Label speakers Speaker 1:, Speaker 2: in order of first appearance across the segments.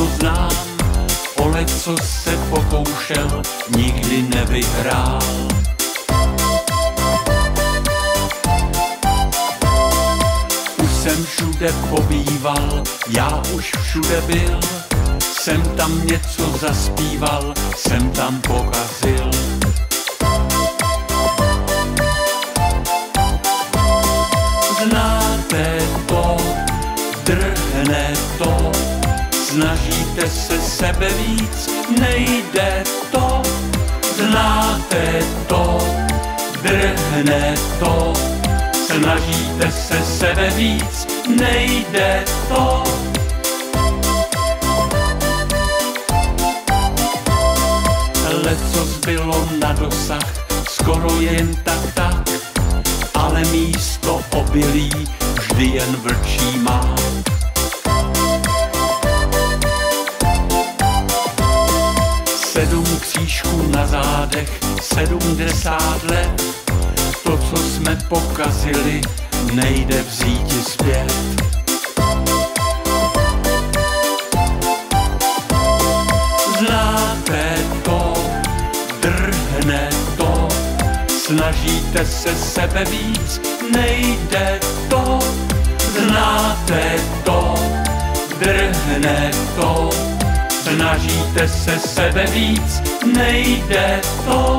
Speaker 1: co znám, o leco se pokoušel, nikdy nevyhrál. Už jsem všude pobýval, já už všude byl, jsem tam něco zaspíval, jsem tam pokazil. Znáte to, drhne to, snažíte se sebe víc, nejde to. Znáte to, drhne to, snažíte se sebe víc, nejde to. Lecos bylo na dosah, skoro jen tak, ale místo obilí vždy jen vlčí má. Sedm křížků na zádech, 70 let, to, co jsme pokazili, nejde vzíti zpět. Znáte to, drhne to, snažíte se sebe víc, nejde to. Znáte to, drhne to, snažíte se sebe víc, nejde to.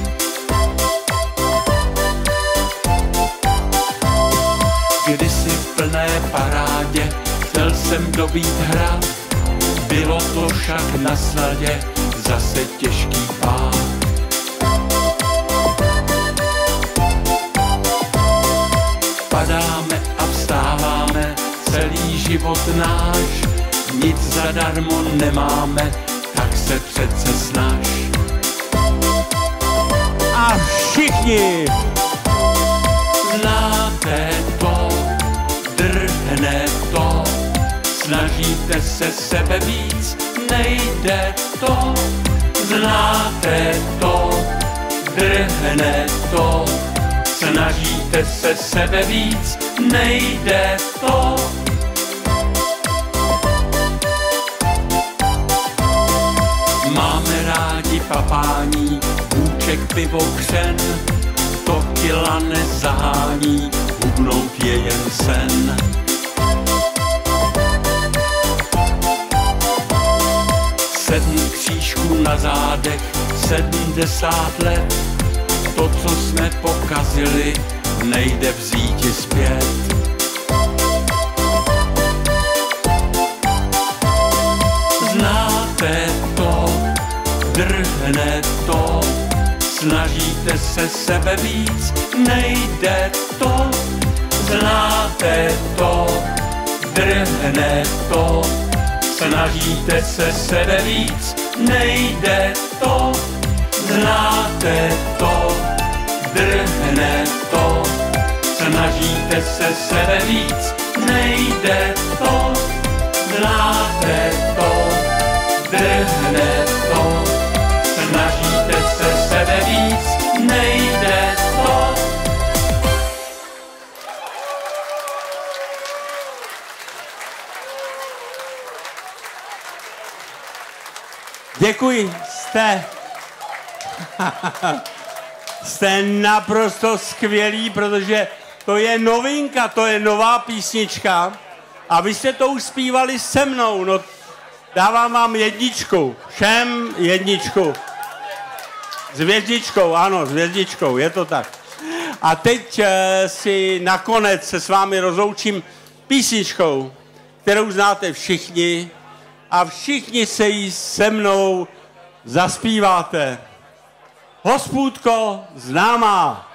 Speaker 1: Kdysi v plné parádě chtěl jsem dobít hrad, bylo to však na snadě, zase těžký pád. Padáme a vstáváme, celý život náš, nic zadarmo nemáme, tak se přece snaž.
Speaker 2: A všichni!
Speaker 1: Znáte to, drhne to, snažíte se sebe víc, nejde to. Znáte to, drhne to, snažíte se sebe víc, nejde to. Máme rádi papání, hůček, pivo, křen, to kila nezahání, hubnout je jen sen. Sedm křížků na zádech, 70 let, to, co jsme pokazili, nejde vzíti zpět. Znáte to, drhne to, snažíte se sebe víc, nejde to. Znáte to, drhne to, snažíte se sebe víc, nejde to. Znáte to, drhne to, snažíte se sebe víc, nejde to. Znáte to, drhne to, snažíte se sebe víc, nejde to.
Speaker 2: Děkuji, jste naprosto skvělí, protože to je novinka, to je nová písnička a vy jste to už zpívali se mnou, no dávám vám jedničku, všem jedničku. S hvězdičkou, ano, s hvězdičkou, je to tak. A teď si nakonec se s vámi rozloučím písničkou, kterou znáte všichni a všichni se jí se mnou zaspíváte. Hospůdko známá.